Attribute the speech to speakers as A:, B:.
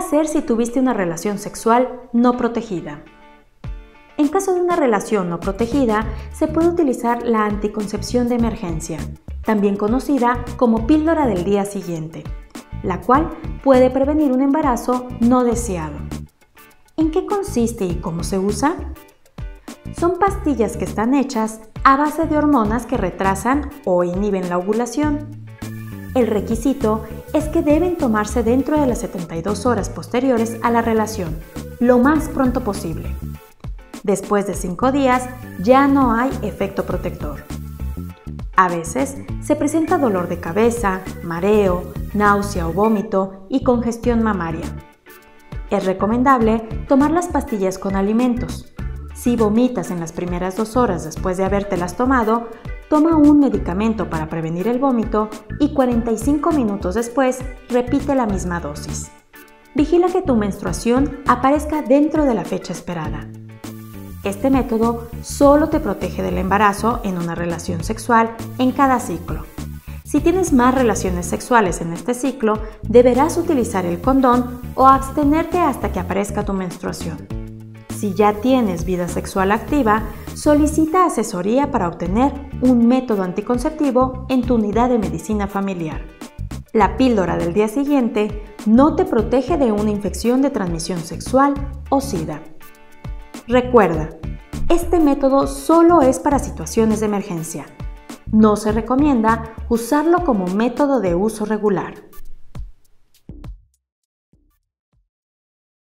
A: hacer si tuviste una relación sexual no protegida? En caso de una relación no protegida, se puede utilizar la anticoncepción de emergencia, también conocida como píldora del día siguiente, la cual puede prevenir un embarazo no deseado. ¿En qué consiste y cómo se usa? Son pastillas que están hechas a base de hormonas que retrasan o inhiben la ovulación. El requisito es que deben tomarse dentro de las 72 horas posteriores a la relación, lo más pronto posible. Después de 5 días ya no hay efecto protector. A veces se presenta dolor de cabeza, mareo, náusea o vómito y congestión mamaria. Es recomendable tomar las pastillas con alimentos. Si vomitas en las primeras 2 horas después de habértelas tomado, toma un medicamento para prevenir el vómito y 45 minutos después repite la misma dosis. Vigila que tu menstruación aparezca dentro de la fecha esperada. Este método solo te protege del embarazo en una relación sexual en cada ciclo. Si tienes más relaciones sexuales en este ciclo, deberás utilizar el condón o abstenerte hasta que aparezca tu menstruación. Si ya tienes vida sexual activa, solicita asesoría para obtener un método anticonceptivo en tu unidad de medicina familiar. La píldora del día siguiente no te protege de una infección de transmisión sexual o SIDA. Recuerda, este método solo es para situaciones de emergencia. No se recomienda usarlo como método de uso regular.